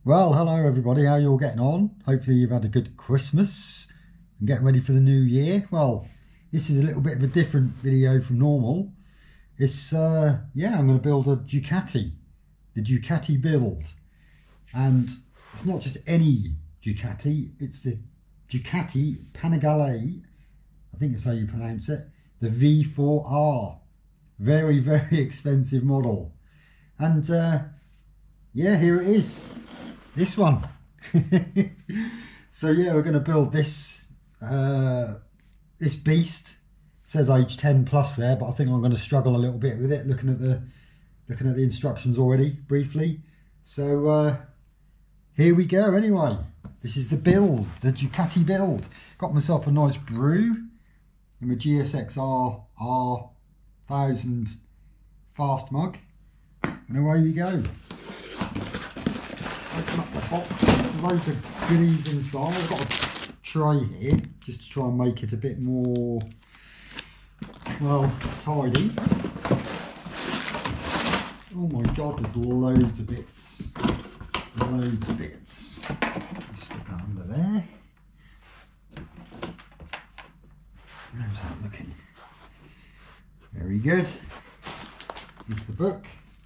Well, hello everybody, how you all getting on? Hopefully you've had a good Christmas and getting ready for the new year. Well, this is a little bit of a different video from normal. It's, I'm going to build a Ducati, the Ducati Build. And it's not just any Ducati, it's the Ducati Panigale, I think that's how you pronounce it, the V4R. Very, very expensive model. And here it is. This one. So yeah, we're going to build this this beast. It says age 10 plus there, but I think I'm going to struggle a little bit with it, looking at the instructions already briefly. So here we go. Anyway, this is the build, the Ducati Build. Got myself a nice brew in my GSX R1000 fast mug, and away we go. Open up the box, there's loads of goodies inside. I've got a tray here just to try and make it a bit more, well, tidy. Oh my god, there's loads of bits. Loads of bits. Just stick that under there. How's that looking? Very good. Here's the book.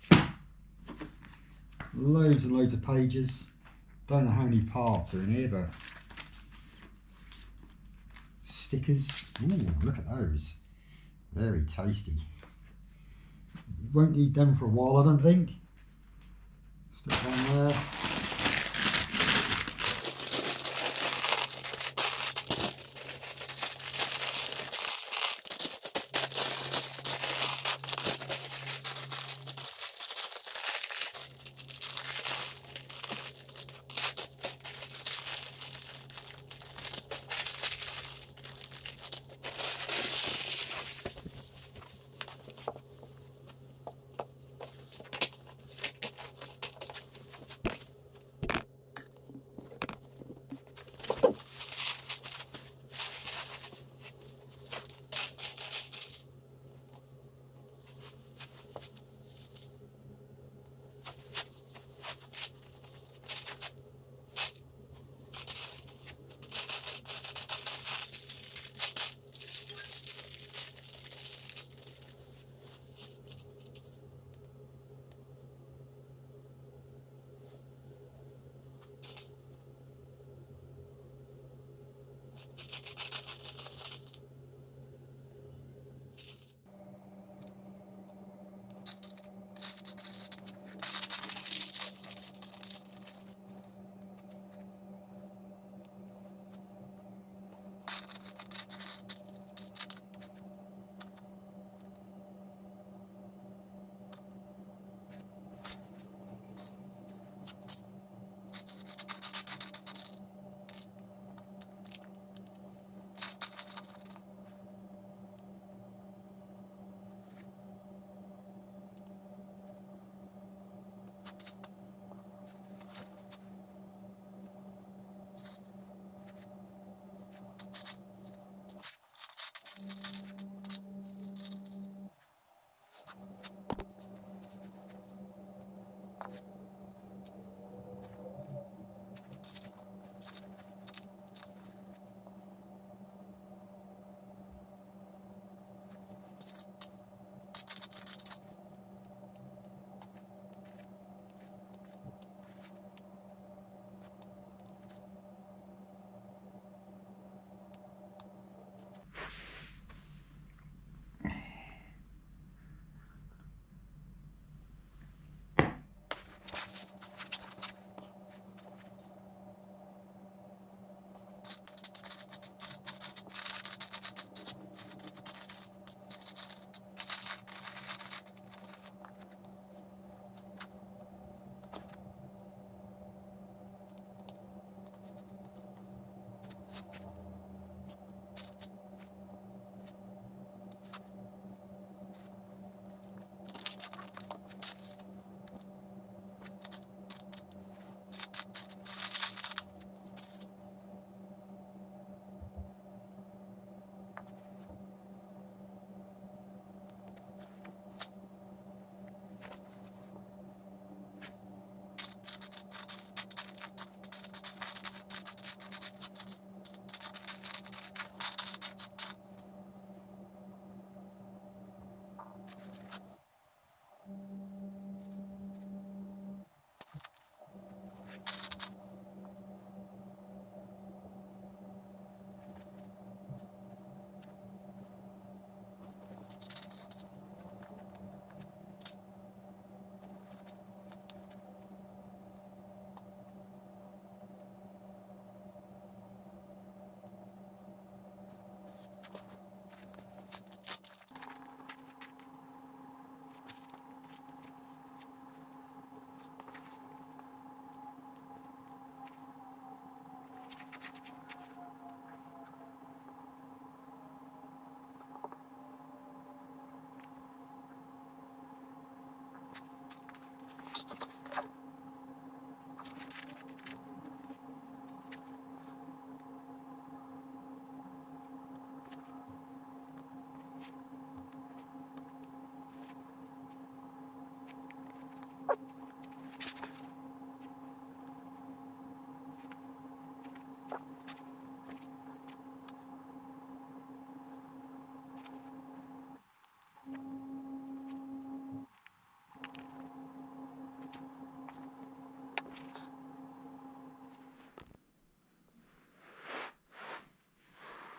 Loads and loads of pages. Don't know how many parts are in here, but stickers. Ooh, look at those. Very tasty. You won't need them for a while, I don't think. Stick one there.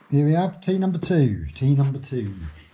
Here we have tea number two. Tea number two.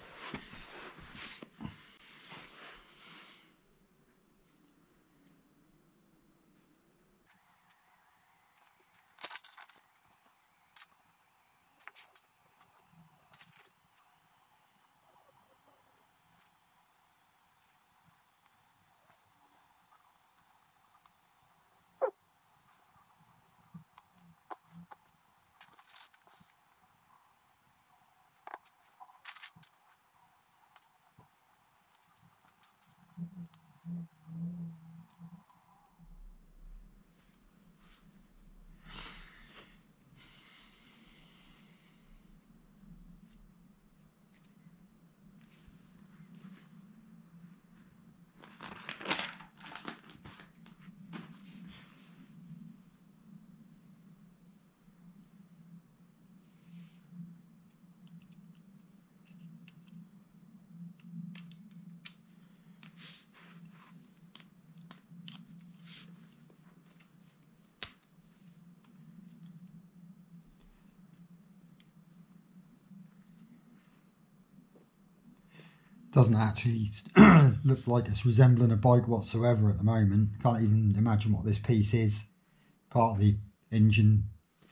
Doesn't actually look like it's resembling a bike whatsoever at the moment. Can't even imagine what this piece is. Part of the engine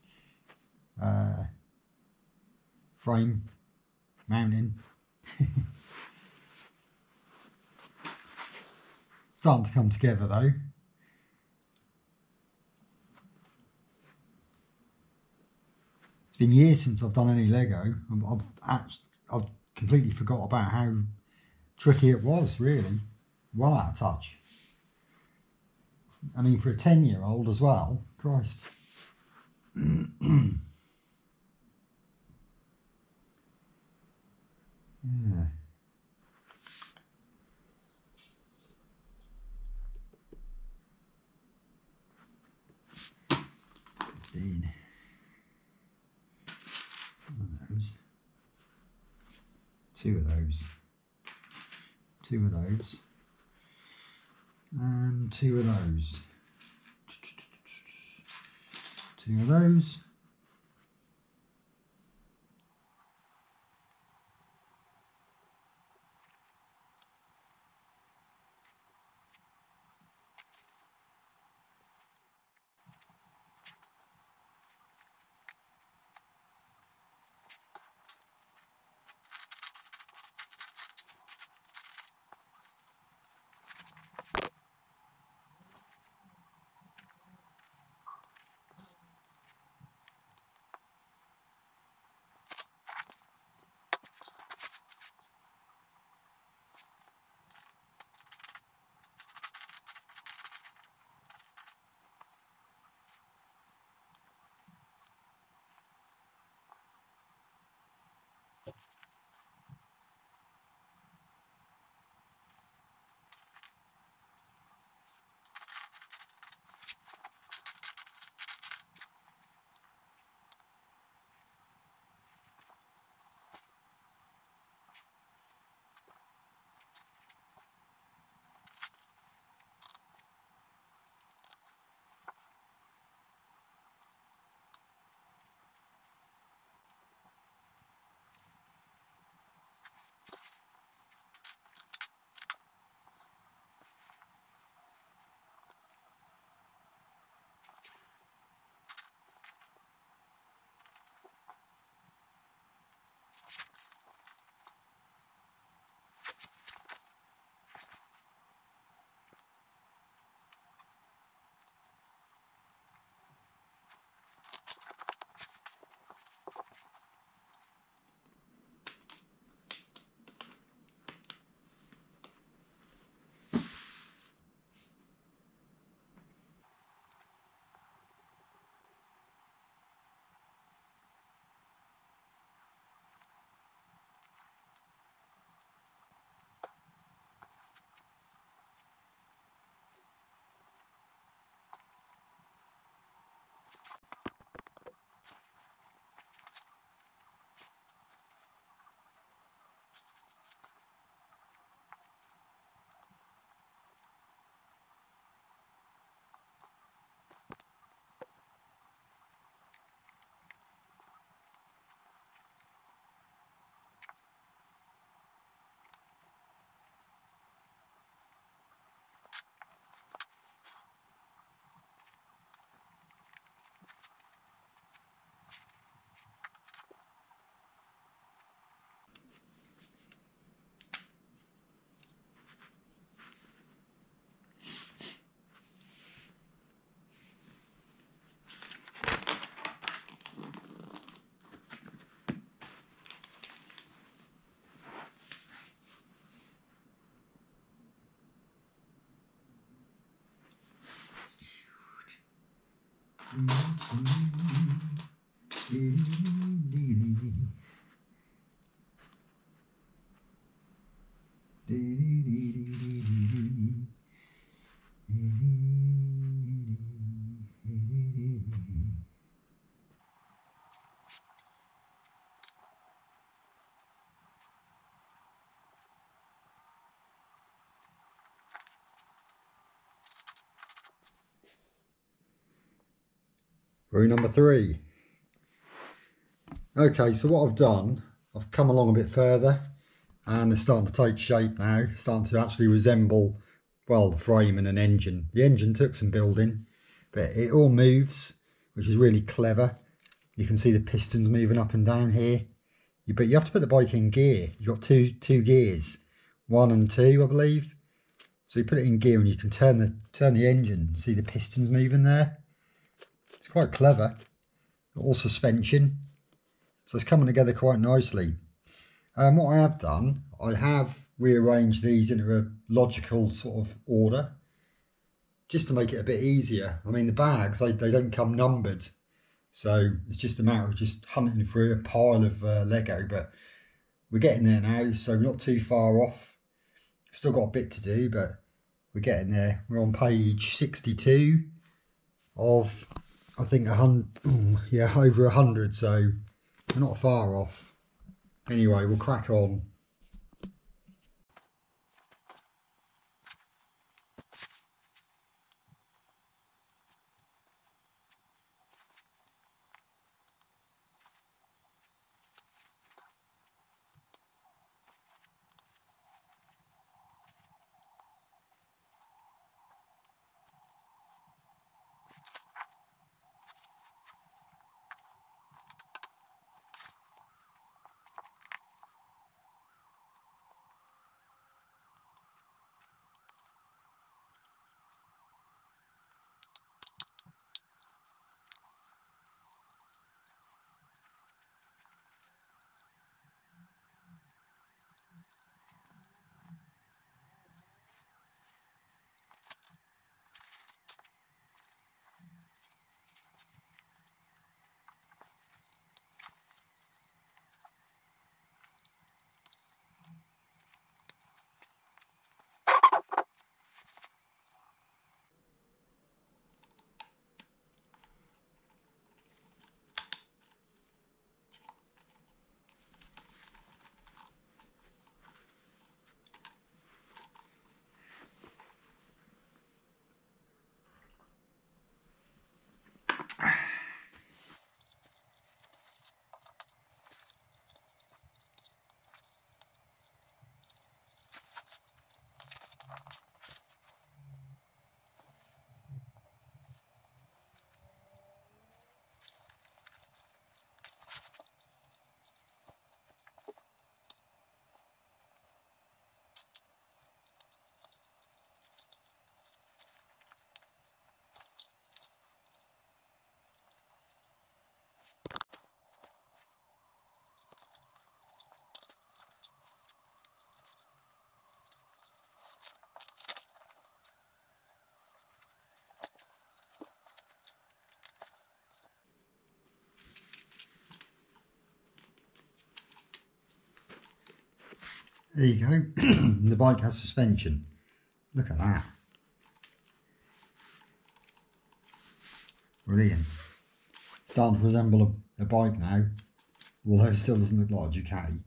frame mounting. Starting to come together though. It's been years since I've done any Lego. I've completely forgot about how tricky it was, really. Well out of touch. I mean, for a 10-year-old as well. Christ. Yeah. One of those. Two of those. Two of those. And two of those. Two of those. Room number 3. Okay, so what I've done, I've come along a bit further and it's starting to take shape now, starting to actually resemble, well, the frame and an engine. The engine took some building, but it all moves, which is really clever. You can see the pistons moving up and down here. But you have to put the bike in gear. You've got two gears, 1 and 2, I believe. So you put it in gear and you can turn the engine. See the pistons moving there? It's quite clever. All suspension. So it's coming together quite nicely. What I have done, I have rearranged these into a logical sort of order, just to make it a bit easier. I mean, the bags, they don't come numbered. So it's just a matter of just hunting through a pile of Lego, but we're getting there now, so we're not too far off. Still got a bit to do, but we're getting there. We're on page 62 of, I think, 100, yeah, over 100, so we're not far off. Anyway, we'll crack on. There you go. The bike has suspension. Look at that. Brilliant. It's starting to resemble a bike now, although it still doesn't look like a Ducati.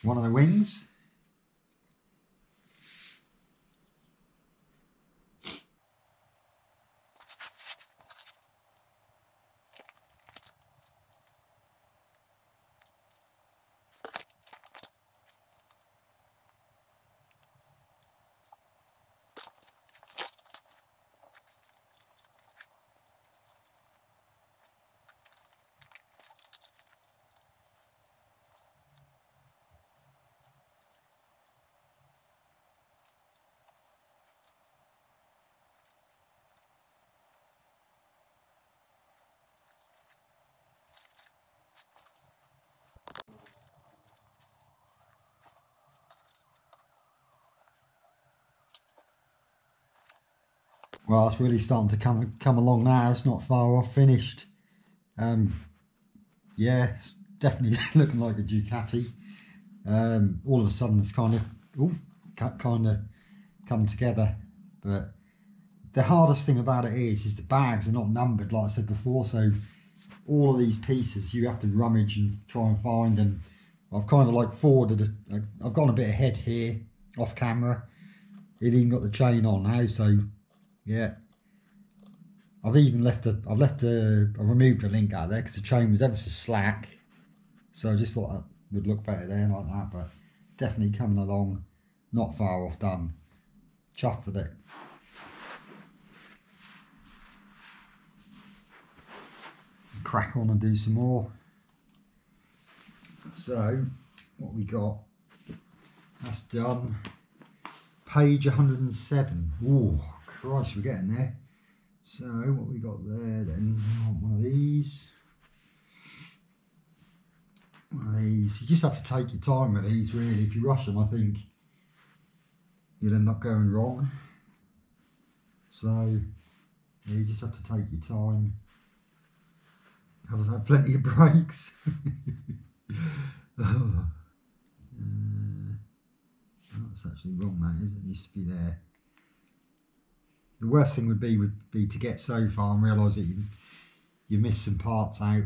one of the wings. Well, it's really starting to come along now. It's not far off finished. Yeah, it's definitely looking like a Ducati. All of a sudden, it's kind of come together. But the hardest thing about it is the bags are not numbered, like I said before. So all of these pieces you have to rummage and try and find. And I've kind of like forwarded. I've gone a bit ahead here off camera. It even got the chain on now, so. Yeah, I've removed a link out there because the chain was ever so slack, so I just thought that would look better there like that. But definitely coming along, not far off done. Chuffed with it. Crack on and do some more. So what we got? That's done. Page 107. Ooh. Christ, we're getting there. So what we got there then? One of these. One of these. You just have to take your time with these really. If you rush them, I think you'll end up going wrong. So yeah, you just have to take your time. I've had plenty of breaks. Oh, that's actually wrong, that is. It used to be there. The worst thing would be to get so far and realise that you've missed some parts out,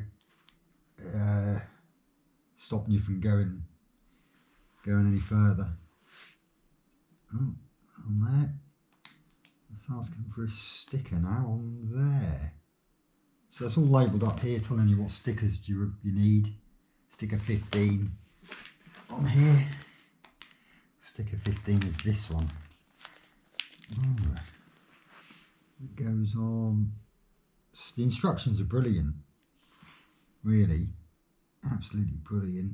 stopping you from going any further. Oh, on there. It's asking for a sticker now on there. So it's all labelled up here, telling you what stickers you need. Sticker 15 on here. Sticker 15 is this one. Oh. It goes on. The instructions are brilliant, really, absolutely brilliant.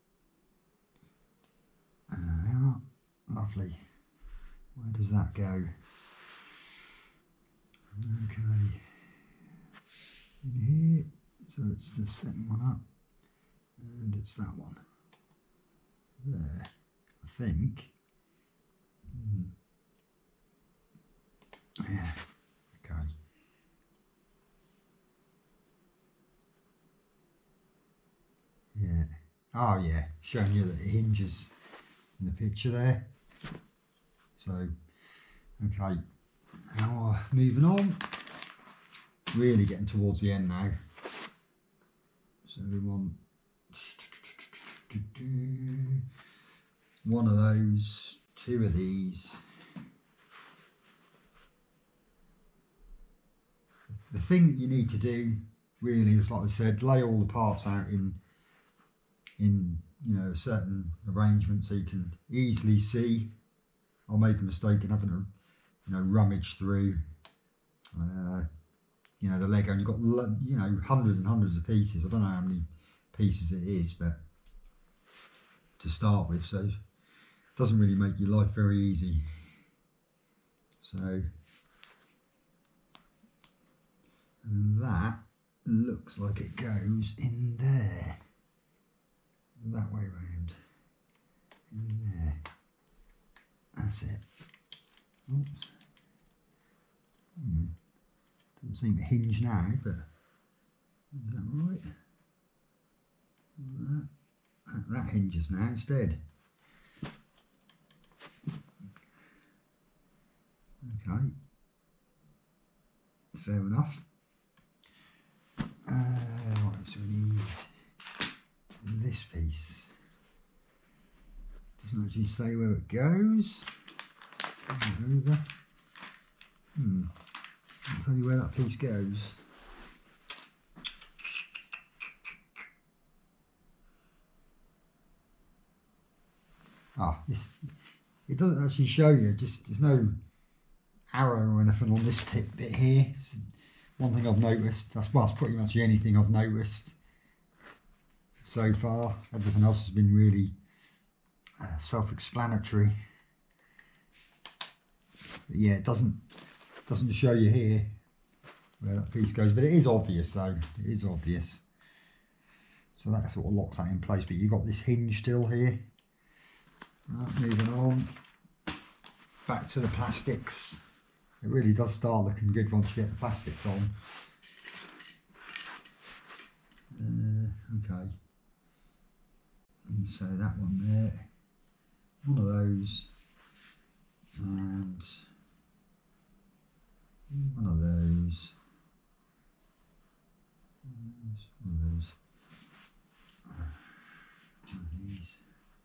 There, lovely. Where does that go? Okay, in here. So it's the second one up, and it's that one there, I think. Yeah. Okay. Yeah. Oh yeah, showing you that it hinges in the picture there. So, okay. Now moving on. Really getting towards the end now. So we want one of those, two of these. The thing that you need to do really is, like I said, lay all the parts out in you know, a certain arrangement so you can easily see. I made the mistake in having to, you know, rummage through you know, the Lego, and you've got, you know, hundreds and hundreds of pieces. I don't know how many pieces it is, but to start with, so it doesn't really make your life very easy. So that looks like it goes in there, that way round, in there. That's it. Oops. Doesn't seem to hinge now, but is that right? That hinges now instead. Okay, fair enough. Right, so we need this piece. Doesn't actually say where it goes. Over. I'll tell you where that piece goes. It doesn't actually show you, just there's no arrow or anything on this bit here. It's one thing I've noticed. That's pretty much the only thing I've noticed so far. Everything else has been really self-explanatory. Yeah, it doesn't show you here where that piece goes, but it is obvious though. It is obvious. So that sort of locks that in place. But you've got this hinge still here. Right, moving on back to the plastics. It really does start looking good once you get the plastics on. Okay. And so that one there, one of those, and one of those, one of those, one of these,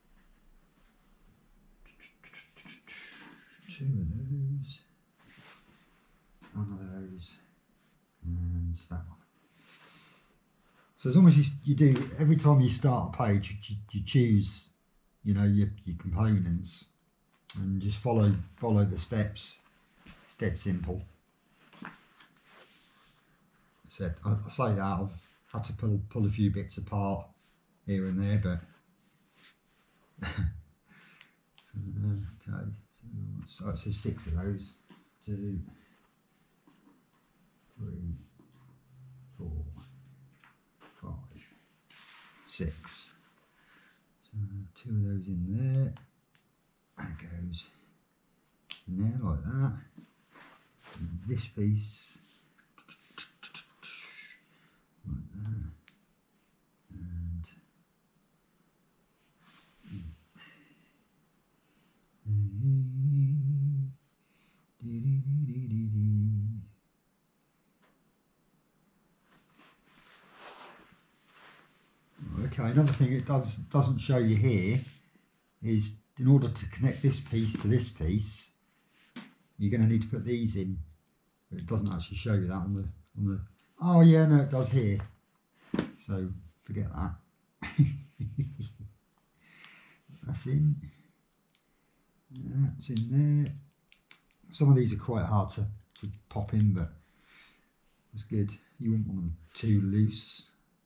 two of those, one of those, and that one. So as long as you do, every time you start a page, you choose, you know, your components, and just follow the steps. It's dead simple. I say that I've had to pull a few bits apart here and there, but okay. So it says 6 of those. 2, 3, 4, 5, 6. So 2 of those in there. That goes in there like that. And this piece like that. And okay, another thing it doesn't show you here is, in order to connect this piece to this piece, you're going to need to put these in. But it doesn't actually show you that on the. Oh yeah, no, it does here. So forget that. That's in. That's in there. Some of these are quite hard to pop in, but it's good. You wouldn't want them too loose.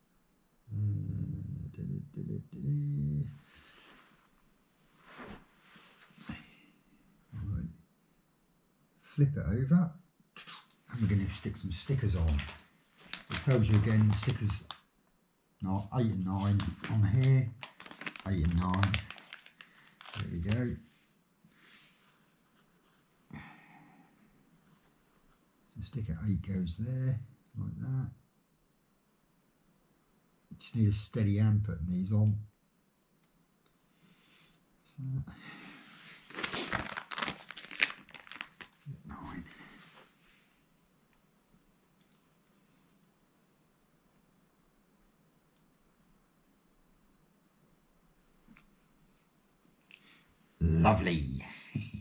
Right. Flip it over, and we're going to stick some stickers on. So it tells you again, stickers, no, 8 and 9 on here, 8 and 9. There we go. So sticker 8 goes there, like that. Just need a steady hand putting these on. So that. 9. Lovely.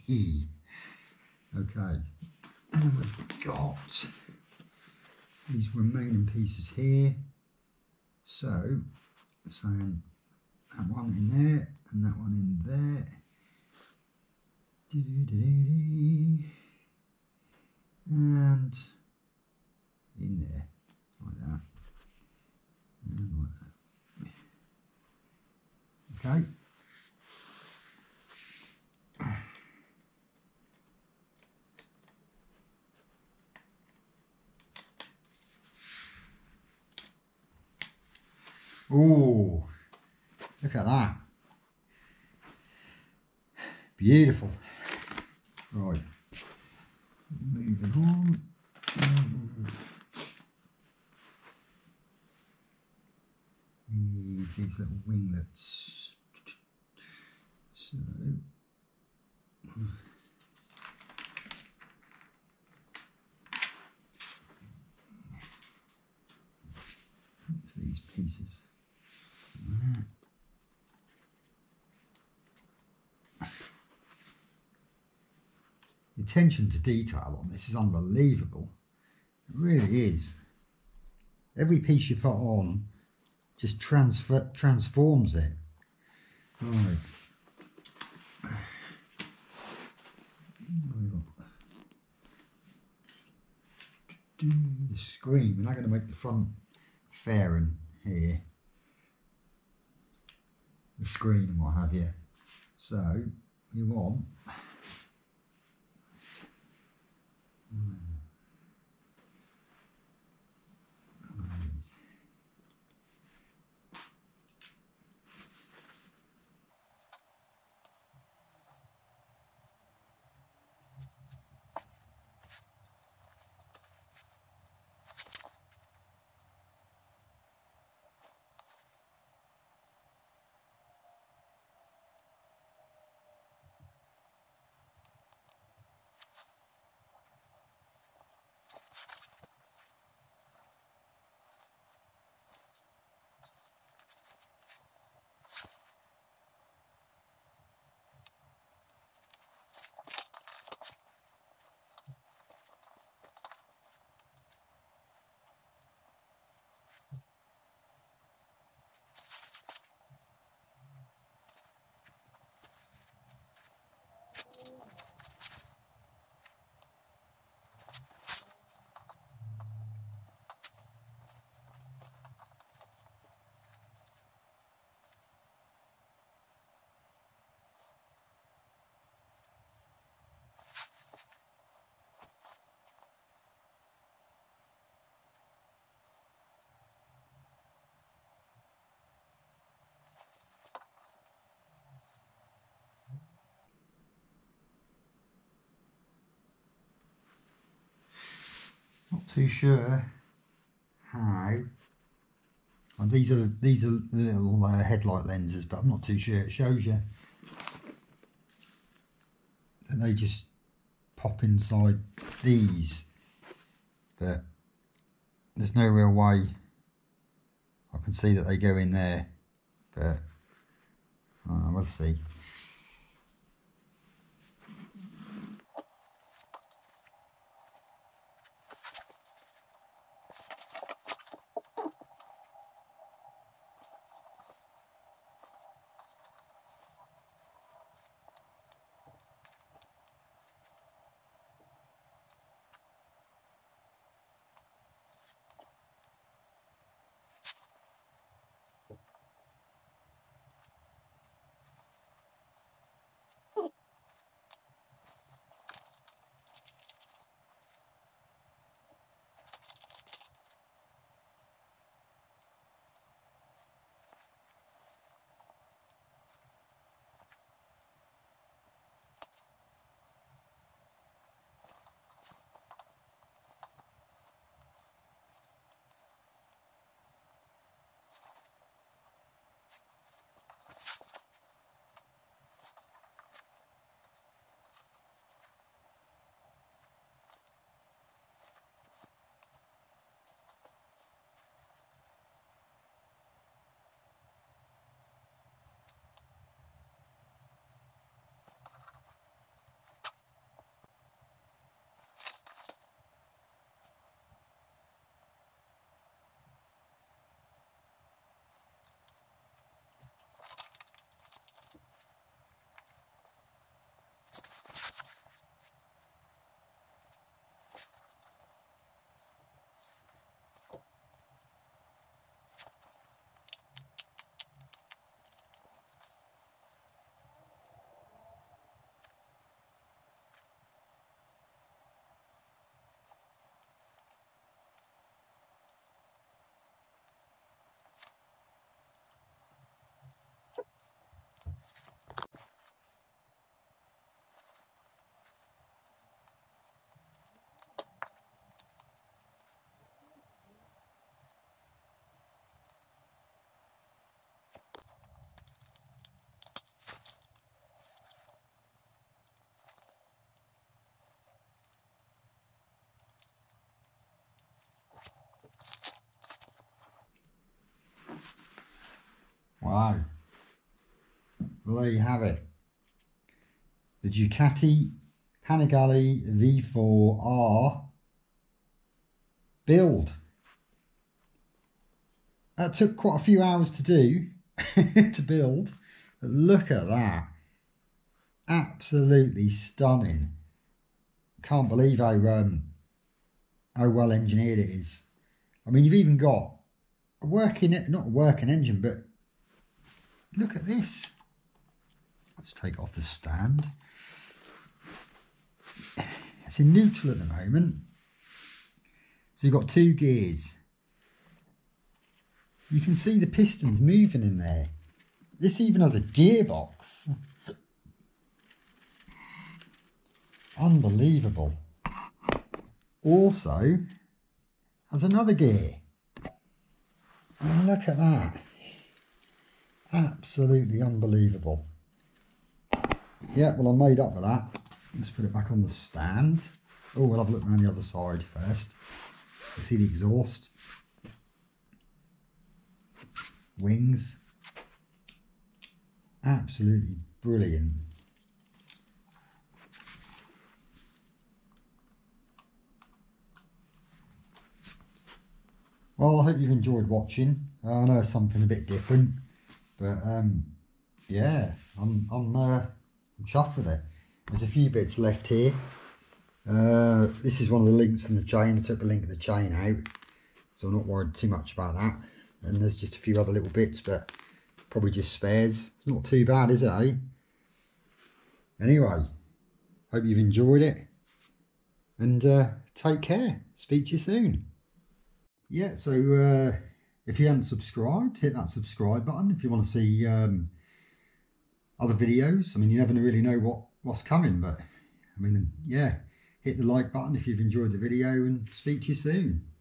Okay, and then we've got these remaining pieces here. So, saying that one in there and that one in there. And in there, like that, and like that. Okay. Oh, look at that. Beautiful. Right. Moving on. These little winglets. So it's these pieces. attention to detail on this is unbelievable. It really is. Every piece you put on just transforms it. Right. The screen, we're now going to make the front fairing here, the screen and what have you. So you want not too sure how. And these are little headlight lenses, but I'm not too sure. It shows you that they just pop inside these, but there's no real way I can see that they go in there. But we'll see. Wow. Well, there you have it. The Ducati Ducati V4R Build. That took quite a few hours to do, to build, but look at that. Absolutely stunning. Can't believe how well engineered it is. I mean, you've even got a working, not a working engine, but look at this. Let's take it off the stand. It's in neutral at the moment. So you've got 2 gears. You can see the pistons moving in there. This even has a gearbox. Unbelievable. Also has another gear. I mean, look at that. Absolutely unbelievable. Yeah, well, I'm made up with that. Let's put it back on the stand. Oh, we'll have a look around the other side first. You see the exhaust. Wings. Absolutely brilliant. Well, I hope you've enjoyed watching. I know it's something a bit different, but yeah, I'm chuffed with it. There's a few bits left here. This is one of the links in the chain. I took a link of the chain out, so I'm not worried too much about that. And there's just a few other little bits, but probably just spares. It's not too bad, is it, eh? Anyway, hope you've enjoyed it, and take care. Speak to you soon. Yeah, so if you haven't subscribed, hit that subscribe button if you want to see other videos. I mean, you never really know what's coming, but I mean, yeah, hit the like button if you've enjoyed the video, and speak to you soon.